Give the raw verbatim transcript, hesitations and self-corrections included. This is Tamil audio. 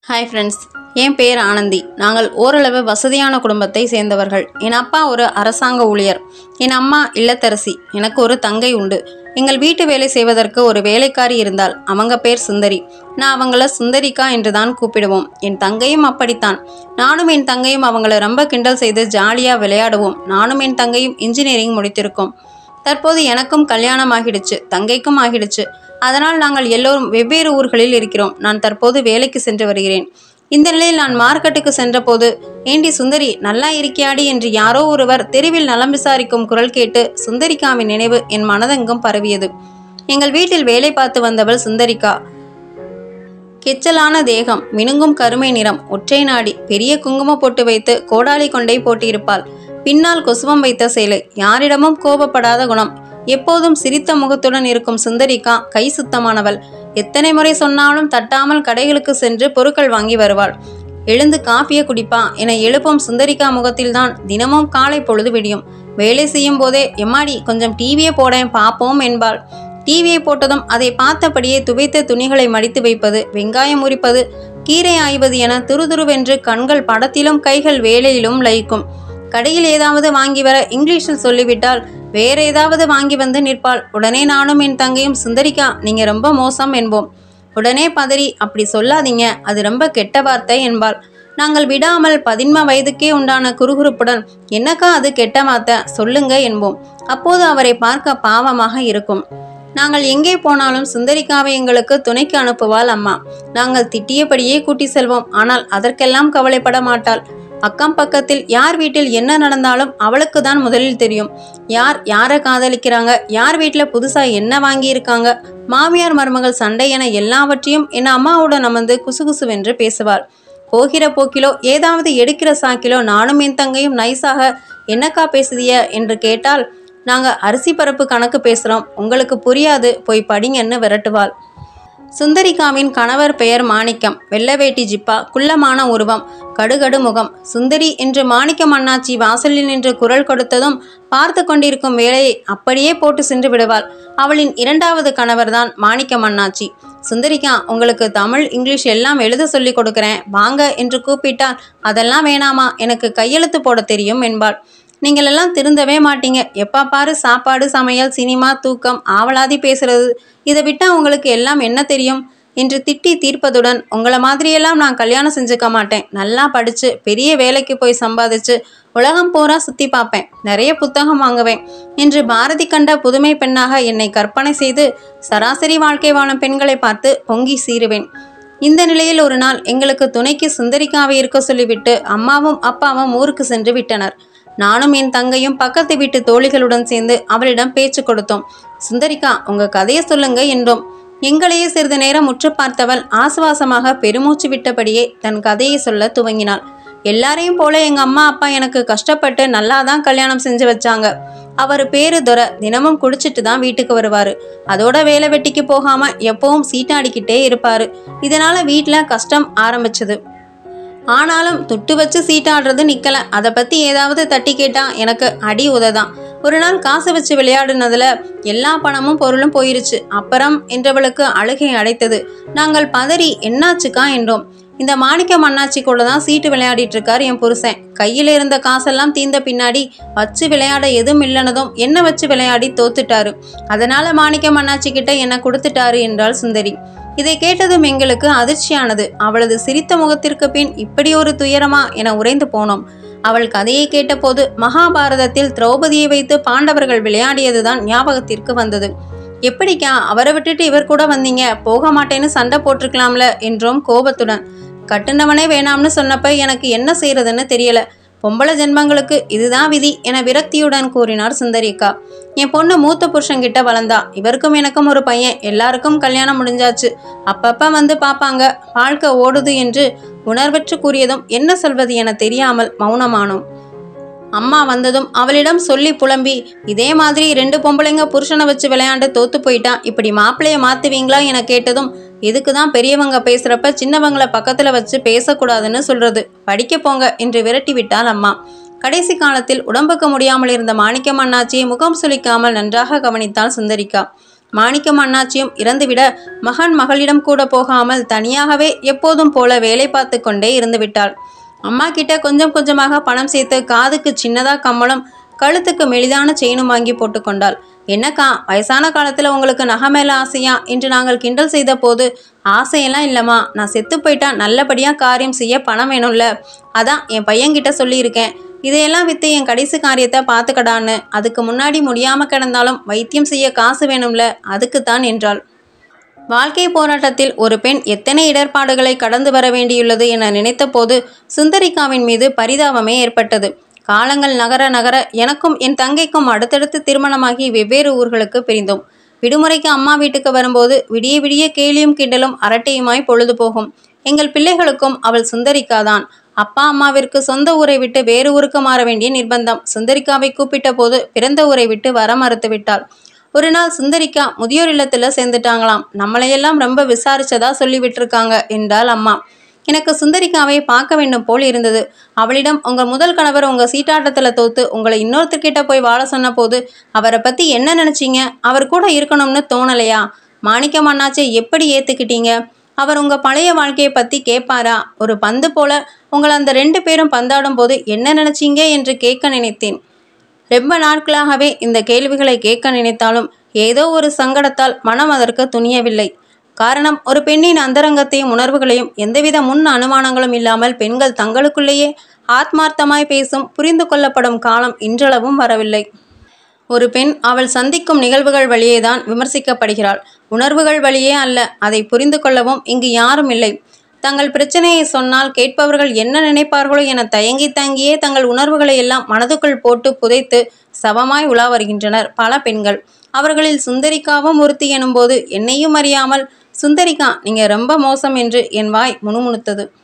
ஹாய் ஃப்ரெண்ட்ஸ், என் பேர் ஆனந்தி. நாங்கள் ஓரளவு வசதியான குடும்பத்தை சேர்ந்தவர்கள். என் அப்பா ஒரு அரசாங்க ஊழியர், என் அம்மா இல்லத்தரசி. எனக்கு ஒரு தங்கை உண்டு. எங்கள் வீட்டு வேலை செய்வதற்கு ஒரு வேலைக்காரி இருந்தால். அவங்க பேர் சுந்தரி. நான் அவங்கள சுந்தரிக்கா என்று தான் கூப்பிடுவோம். என் தங்கையும் அப்படித்தான். நானும் என் தங்கையும் அவங்கள ரொம்ப கிண்டல் செய்து ஜாலியாக விளையாடுவோம். நானும் என் தங்கையும் இன்ஜினியரிங் முடித்திருக்கோம். தற்போது எனக்கும் கல்யாணம் ஆகிடுச்சு, தங்கைக்கும் ஆகிடுச்சு. அதனால் நாங்கள் எல்லோரும் வெவ்வேறு ஊர்களில் இருக்கிறோம். நான் தற்போது வேலைக்கு சென்று வருகிறேன். இந்த நிலையில் நான் மார்க்கெட்டுக்கு சென்றபோது, ஏண்டி சுந்தரி, நல்லா இருக்கியாடி என்று யாரோ ஒருவர் தெருவில் நலம் விசாரிக்கும் குரல் கேட்டு சுந்தரிக்காவின் நினைவு என் மனதெங்கும் பரவியது. எங்கள் வீட்டில் வேலை பார்த்து வந்தவள் சுந்தரிக்கா. கெச்சலான தேகம், மினுங்கும் கருமை நிறம், ஒற்றை நாடி, பெரிய குங்குமம் போட்டு வைத்து கோடாலி கொண்டை போட்டிருப்பாள். பின்னால் கொசுவம் வைத்த சேலை, யாரிடமும் கோபப்படாத குணம், எப்போதும் சிரித்த முகத்துடன் இருக்கும் சுந்தரிக்கா கை சுத்தமானவள். எத்தனை முறை சொன்னாலும் தட்டாமல் கடைகளுக்கு சென்று பொருட்கள் வாங்கி வருவாள். எழுந்து காஃபியை குடிப்பா என எழுப்பும் சுந்தரிக்கா முகத்தில்தான் தினமும் காலை பொழுது விடியும். வேலை செய்யும் போதே, எம்மாடி கொஞ்சம் டிவியை போடேன் பார்ப்போம் என்பாள். டிவியை போட்டதும் அதை பார்த்தபடியே துவைத்த துணிகளை மடித்து வைப்பது, வெங்காயம் உரிப்பது, கீரை ஆய்வது என துருதுருவென்று கண்கள் படத்திலும் கைகள் வேலையிலும் லயிக்கும். கடையில் ஏதாவது வாங்கி வர இங்கிலீஷில் சொல்லிவிட்டால் வேற ஏதாவது வாங்கி வந்து நிற்பாள். உடனே நானும் என் தங்கையும், சுந்தரிக்கா நீங்க ரொம்ப மோசம் என்போம். உடனே பதறி, அப்படி சொல்லாதீங்க, அது ரொம்ப கெட்ட வார்த்தை என்பாள். நாங்கள் விடாமல் பதின்ம வயதுக்கே உண்டான குறுகுறுப்புடன், என்னக்கா அது கெட்ட வார்த்தை சொல்லுங்க என்போம். அப்போது அவரை பார்க்க பாவமாக இருக்கும். நாங்கள் எங்கே போனாலும் சுந்தரிக்காவை எங்களுக்கு துணைக்கு அனுப்புவாள் அம்மா. நாங்கள் திட்டியபடியே கூட்டி செல்வோம். ஆனால் அதற்கெல்லாம் கவலைப்பட மாட்டாள். அக்கம் பக்கத்தில் யார் வீட்டில் என்ன நடந்தாலும் அவளுக்கு தான் முதலில் தெரியும். யார் யாரை காதலிக்கிறாங்க, யார் வீட்டில் புதுசாக என்ன வாங்கியிருக்காங்க, மாமியார் மருமகள் சண்டை என எல்லாவற்றையும் என் அம்மாவுடன் அமர்ந்து குசுகுசுவென்று பேசுவாள். போகிற போக்கிலோ ஏதாவது எடுக்கிற சாக்கிலோ நானும் என் தங்கையும் நைஸாக, என்னக்கா பேசுதிய என்று கேட்டால், நாங்கள் அரிசி பருப்பு கணக்கு பேசுகிறோம், உங்களுக்கு புரியாது, போய் படிங்கன்னு விரட்டுவாள். சுந்தரிக்காவின் கணவர் பெயர் மாணிக்கம். வெள்ளவேட்டி ஜிப்பா, குள்ளமான உருவம், கடுகடு முகம். சுந்தரி என்று மாணிக்கம் அண்ணாச்சி வாசலில் நின்று குரல் கொடுத்ததும் பார்த்து கொண்டிருக்கும் வேலையை அப்படியே போட்டு சென்று விடுவாள். அவளின் இரண்டாவது கணவர்தான் மாணிக்கம் அண்ணாச்சி. சுந்தரிக்கா, உங்களுக்கு தமிழ் இங்கிலீஷ் எல்லாம் எழுத சொல்லி கொடுக்குறேன் வாங்க என்று கூப்பிட்டால், அதெல்லாம் வேணாமா, எனக்கு கையெழுத்து போட தெரியும் என்பாள். நீங்கள் எல்லாம் திருந்தவே மாட்டீங்க. எப்பா பாரு சாப்பாடு, சமையல், சினிமா, தூக்கம், ஆவலாதி பேசுறது, இதை விட்டால் உங்களுக்கு எல்லாம் என்ன தெரியும் என்று திட்டி தீர்ப்பதுடன், உங்களை மாதிரியெல்லாம் நான் கல்யாணம் செஞ்சுக்க மாட்டேன். நல்லா படித்து பெரிய வேலைக்கு போய் சம்பாதிச்சு உலகம் பூரா சுற்றி பார்ப்பேன், நிறைய புத்தகம் வாங்குவேன் என்று பாரதி கண்ட புதுமை பெண்ணாக என்னை கற்பனை செய்து சராசரி வாழ்க்கை வாழும் பெண்களை பார்த்து பொங்கி சீருவேன். இந்த நிலையில் ஒரு நாள் எங்களுக்கு துணைக்கு சுந்தரிக்காவை இருக்க சொல்லிவிட்டு அம்மாவும் அப்பாவும் ஊருக்கு சென்று விட்டனர். நானும் என் தங்கையும் பக்கத்து வீட்டு தோழிகளுடன் சேர்ந்து அவளிடம் பேச்சு கொடுத்தோம். சுந்தரிக்கா, உங்க கதையை சொல்லுங்க என்றோம். எங்களையே சிறிது நேரம் உற்று பார்த்தவள் ஆசுவாசமாக பெருமூச்சு விட்டபடியே தன் கதையை சொல்ல துவங்கினாள். எல்லாரையும் போல எங்க அம்மா அப்பா எனக்கு கஷ்டப்பட்டு நல்லா தான் கல்யாணம் செஞ்சு வச்சாங்க. அவர் பேரு துரை. தினமும் குடிச்சிட்டு தான் வீட்டுக்கு வருவாரு. அதோட வேலை வெட்டிக்கு போகாம எப்பவும் சீட்டாடிக்கிட்டே இருப்பாரு. இதனால வீட்டுல கஷ்டம் ஆரம்பிச்சது. ஆனாலும் துட்டு வச்சு சீட்டாடுறது நிக்கல. அதை பத்தி ஏதாவது தட்டி கேட்டா எனக்கு அடி உததான். ஒரு நாள் காசு வச்சு விளையாடுனதுல எல்லா பணமும் பொருளும் போயிருச்சு. அப்புறம் என்றவளுக்கு அழுகை அடைத்தது. நாங்கள் பதறி, என்னாச்சுக்கா என்றோம். இந்த மாணிக்கம் அண்ணாச்சி கூட தான் சீட்டு விளையாடிட்டு இருக்காரு என் புருஷன். கையில் இருந்த காசெல்லாம் தீர்ந்த பின்னாடி வச்சு விளையாட எதுவும் இல்லைனதும் என்ன வச்சு விளையாடி தோத்துட்டாரு. அதனால மாணிக்கம் அண்ணாச்சி கிட்ட என்ன கொடுத்துட்டாரு என்றாள் சுந்தரி. இதை கேட்டதும் எங்களுக்கு அதிர்ச்சியானது. அவளது சிரித்த முகத்திற்கு பின் இப்படி ஒரு துயரமா என உறைந்து போனோம். அவள் கதையை கேட்டபோது மகாபாரதத்தில் திரௌபதியை வைத்து பாண்டவர்கள் விளையாடியதுதான் ஞாபகத்திற்கு வந்தது. எப்படிக்கா அவரை விட்டுட்டு இவர் கூட வந்தீங்க, போக மாட்டேன்னு சண்டை போட்டிருக்கலாம்ல என்றோம் கோபத்துடன். கட்டுனவனே வேணாம்னு சொன்னப்ப எனக்கு என்ன செய்யறதுன்னு தெரியல. பொம்பளை ஜென்மங்களுக்கு இதுதான் விதி என விரக்தியுடன் கூறினார் சுந்தரிக்கா. என் பொண்ணு மூத்த புருஷங்கிட்ட வளர்ந்தா. இவருக்கும் எனக்கும் ஒரு பையன். எல்லாருக்கும் கல்யாணம் முடிஞ்சாச்சு. அப்பப்ப வந்து பார்ப்பாங்க. வாழ்க்கை ஓடுது என்று உணர்வற்று கூறியதும் என்ன சொல்வது என தெரியாமல் மௌனமானோம். அம்மா வந்ததும் அவளிடம் சொல்லி புலம்பி, இதே மாதிரி ரெண்டு பொம்பளைங்க புருஷனை வச்சு விளையாண்டு தோத்து போயிட்டா இப்படி மாப்பிள்ளைய மாத்துவீங்களா என கேட்டதும், இதுக்கு தான் பெரியவங்க பேசுறப்ப சின்னவங்களை பக்கத்துல வச்சு பேசக்கூடாதுன்னு சொல்றது, படிக்க போங்க என்று விரட்டி விட்டாள் அம்மா. கடைசி காலத்தில் உடம்புக்கு முடியாமல் இருந்த மாணிக்கம் அண்ணாச்சியை முகம் சுளிக்காமல் நன்றாக கவனித்தாள் சுந்தரிக்கா. மாணிக்கம் அண்ணாச்சியும் இறந்துவிட மகன் மகளிடம் கூட போகாமல் தனியாகவே எப்போதும் போல வேலை பார்த்து கொண்டே இருந்து விட்டாள். அம்மா கிட்ட கொஞ்சம் கொஞ்சமாக பணம் சேர்த்து காதுக்கு சின்னதா கம்மலும் கழுத்துக்கு மெலிதான செயினும் வாங்கி போட்டு கொண்டாள். என்னக்கா, வயசான காலத்துல உங்களுக்கு நகை மேல ஆசையா என்று நாங்கள் கிண்டல் செய்த போது, ஆசையெல்லாம் இல்லம்மா, நான் செத்து போயிட்டா நல்லபடியா காரியம் செய்ய பணம் வேணும்ல, அதான் என் பையன்கிட்ட சொல்லியிருக்கேன், இதையெல்லாம் வித்து என் கடைசி காரியத்தை பார்த்துக்கடான்னு. அதுக்கு முன்னாடி முடியாம கிடந்தாலும் வைத்தியம் செய்ய காசு வேணும்ல, அதுக்குத்தான் என்றாள். வாழ்க்கை போராட்டத்தில் ஒரு பெண் எத்தனை இடர்பாடுகளை கடந்து வர வேண்டியுள்ளது என நினைத்த போது சுந்தரிகாவின் மீது பரிதாபமே ஏற்பட்டது. காலங்கள் நகர நகர எனக்கும் என் தங்கைக்கும் அடுத்தடுத்து திருமணமாகி வெவ்வேறு ஊர்களுக்கு பிரிந்தோம். விடுமுறைக்கு அம்மா வீட்டுக்கு வரும்போது விடிய விடிய கேலியும் கிண்டலும் அரட்டையுமாய் பொழுது போகும். எங்கள் பிள்ளைகளுக்கும் அவள் சுந்தரிகாதான். அப்பா அம்மாவிற்கு சொந்த ஊரை விட்டு வேறு ஊருக்கு மாற வேண்டிய நிர்பந்தம். சுந்தரிகாவை கூப்பிட்ட போது பிறந்த ஊரை விட்டு வர மறுத்து விட்டாள். ஒரு நாள் சுந்தரிகா முதியோர் இல்லத்துல சேர்ந்துட்டாங்களாம். நம்மளையெல்லாம் ரொம்ப விசாரிச்சதா சொல்லி விட்டுருக்காங்க என்றாள் அம்மா. எனக்கு சுந்தரிகாவை பார்க்க வேண்டும் போல் இருந்தது. அவளிடம் உங்க முதல் கணவர் உங்க சீட்டாட்டத்துல தோத்து உங்களை இன்னொருத்தர்கிட்ட போய் வாழ சொன்ன போது அவரை பத்தி என்ன நினைச்சீங்க? அவர் கூட இருக்கணும்னு தோணலையா? மாணிக்கம் அண்ணாச்சை எப்படி ஏத்துக்கிட்டீங்க? அவர் உங்க பழைய வாழ்க்கையை பத்தி கேட்பாரா? ஒரு பந்து போல உங்களை அந்த ரெண்டு பேரும் பந்தாடும் போது என்ன நினைச்சீங்க என்று கேட்க நினைத்தேன். ரொம்ப நாட்களாகவே இந்த கேள்விகளை கேட்க நினைத்தாலும் ஏதோ ஒரு சங்கடத்தால் மனம் அதற்கு துணியவில்லை. காரணம், ஒரு பெண்ணின் அந்தரங்கத்தையும் உணர்வுகளையும் எந்தவித முன் அனுமானங்களும் இல்லாமல் பெண்கள் தங்களுக்குள்ளேயே ஆத்மார்த்தமாய் பேசும் புரிந்து கொள்ளப்படும் காலம் இன்றளவும் வரவில்லை. ஒரு பெண் அவள் சந்திக்கும் நிகழ்வுகள் வழியேதான் விமர்சிக்கப்படுகிறாள், உணர்வுகள் வழியே அல்ல. அதை புரிந்து கொள்ளவும் இங்கு யாரும் இல்லை. தங்கள் பிரச்சனையை சொன்னால் கேட்பவர்கள் என்ன நினைப்பார்களோ என தயங்கி தங்கியே தங்கள் உணர்வுகளை எல்லாம் மனதுக்குள் போட்டு புதைத்து சவமாய் உலா வருகின்றனர் பல பெண்கள். அவர்களில் சுந்தரிகாவும் ஒருத்தி எனும்போது என்னையும் அறியாமல் சுந்தரிகா நீங்க ரொம்ப மோசம் என்று என் வாய் முணுமுணுத்தது.